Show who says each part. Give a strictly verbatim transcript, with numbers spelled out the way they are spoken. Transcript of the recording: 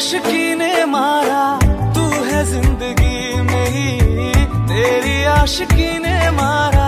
Speaker 1: आशिकी ने मारा, तू है जिंदगी में ही, तेरी आशिकी ने मारा।